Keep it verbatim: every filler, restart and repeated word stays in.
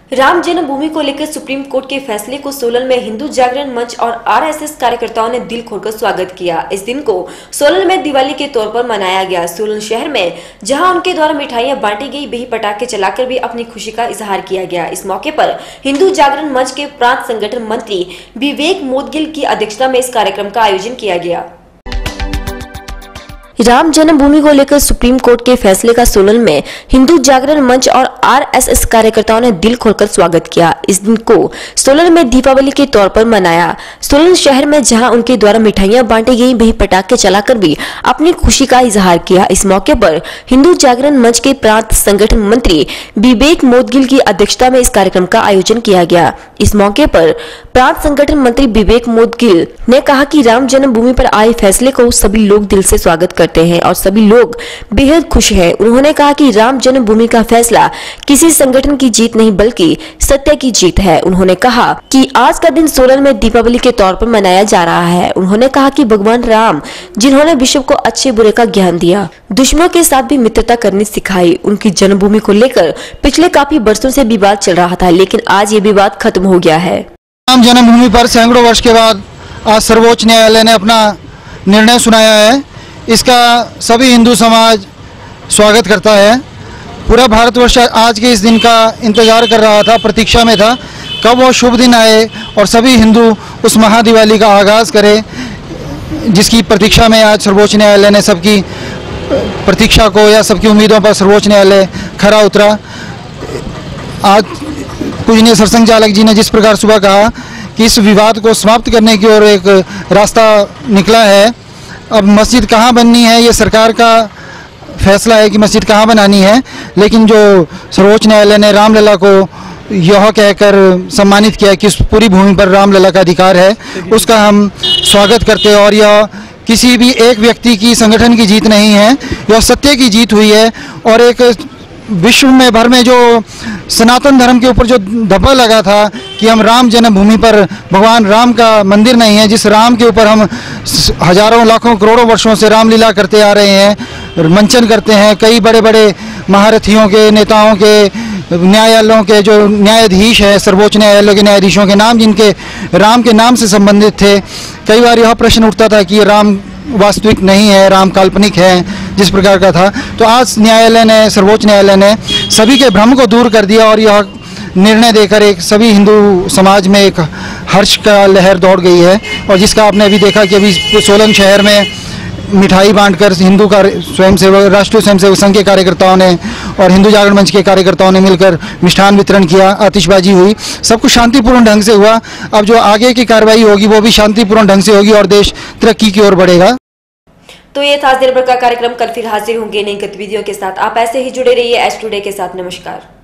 राम जन्मभूमि को लेकर supreme court के फैसले को सोलन में हिंदू जागरण मंच और आरएसएस कार्यकर्ताओं ने दिल खोलकर स्वागत किया। इस दिन को सोलन में दिवाली के तौर पर मनाया गया। सोलन शहर में जहां उनके द्वारा मिठाइयां बांटी गई, वही पटाखे चलाकर भी अपनी खुशी का इजहार किया गया। इस मौके पर हिंदू जागरण मंच के प्रांत संगठन मंत्री विवेक मोदगिल की अध्यक्षता में इस कार्यक्रम का आयोजन किया गया। राम जन्मभूमि को लेकर सुप्रीम कोर्ट के फैसले का सोलन में हिंदू जागरण मंच और आरएसएस कार्यकर्ताओं ने दिल खोलकर स्वागत किया। इस दिन को सोलन में दीपावली के तौर पर मनाया। सोलन शहर में जहां उनके द्वारा मिठाइयां बांटी गई, वही पटाखे चलाकर भी अपनी खुशी का इजहार किया। इस मौके पर हिंदू जागरण मंच के प्रांत संगठन मंत्री विवेक मोदगिल की अध्यक्षता में इस कार्यक्रम का आयोजन किया गया। इस मौके पर प्रांत संगठन मंत्री विवेक मोदगिल ने कहा कि राम जन्मभूमि पर आए फैसले को सभी लोग दिल से स्वागत करते हैं और सभी लोग बेहद खुश हैं। उन्होंने कहा कि राम जन्मभूमि का फैसला किसी संगठन की जीत नहीं बल्कि सत्य की जीत है। उन्होंने कहा कि आज का दिन सोलन में दीपावली के तौर पर मनाया जा रहा है। उन्होंने कहा कि भगवान राम जिन्होंने विश्व को अच्छे बुरे का ज्ञान दिया, दुश्मनों के साथ भी मित्रता करनी सिखाई, उनकी जन्मभूमि को लेकर पिछले काफी वर्षों से विवाद चल रहा था, लेकिन आज ये विवाद खत्म हो गया है। राम जन्मभूमि पर सैकड़ों वर्ष के बाद आज सर्वोच्च न्यायालय ने अपना निर्णय सुनाया है। इसका सभी हिंदू समाज स्वागत करता है। पूरा भारतवर्ष आज के इस दिन का इंतजार कर रहा था, प्रतीक्षा में था कब वो शुभ दिन आए और सभी हिंदू उस महादिवाली का आगाज़ करें, जिसकी प्रतीक्षा में आज सर्वोच्च न्यायालय ने सबकी प्रतीक्षा को या सबकी उम्मीदों पर सर्वोच्च न्यायालय खरा उतरा। आज पूजनीय सरसंघ चालक जी ने जिस प्रकार सुबह कहा कि इस विवाद को समाप्त करने की ओर एक रास्ता निकला है। अब मस्जिद कहाँ बननी है ये सरकार का फैसला है कि मस्जिद कहाँ बनानी है, लेकिन जो सर्वोच्च न्यायालय ने रामलला को यह कहकर सम्मानित किया कि उस पूरी भूमि पर रामलला का अधिकार है, उसका हम स्वागत करते हैं। और यह किसी भी एक व्यक्ति की, संगठन की जीत नहीं है, यह सत्य की जीत हुई है। और एक विश्व में भर में जो सनातन धर्म के ऊपर जो धब्बा लगा था कि हम राम जन्मभूमि पर भगवान राम का मंदिर नहीं है, जिस राम के ऊपर हम हजारों लाखों करोड़ों वर्षों से रामलीला करते आ रहे हैं, मंचन करते हैं, कई बड़े बड़े महारथियों के, नेताओं के, न्यायालयों के जो न्यायाधीश हैं, सर्वोच्च न्यायालय के न्यायाधीशों के नाम जिनके राम के नाम से संबंधित थे, कई बार यह प्रश्न उठता था कि राम वास्तविक नहीं है, राम काल्पनिक है, जिस प्रकार का था। तो आज न्यायालय ने, सर्वोच्च न्यायालय ने सभी के भ्रम को दूर कर दिया और यह निर्णय देकर एक सभी हिंदू समाज में एक हर्ष का लहर दौड़ गई है। और जिसका आपने अभी देखा कि अभी सोलन शहर में मिठाई बांटकर हिंदू का स्वयंसेवक, राष्ट्रीय स्वयंसेवक संघ के कार्यकर्ताओं ने और हिंदू जागरण मंच के कार्यकर्ताओं ने मिलकर मिष्ठान वितरण किया, आतिशबाजी हुई, सब कुछ शांतिपूर्ण ढंग से हुआ। अब जो आगे की कार्रवाई होगी वो भी शांतिपूर्ण ढंग से होगी और देश तरक्की की ओर बढ़ेगा। तो ये था दिन भर का कार्यक्रम। कल फिर हाजिर होंगे नई गतिविधियों के साथ। आप ऐसे ही जुड़े रहिए एच टुडे के साथ। नमस्कार।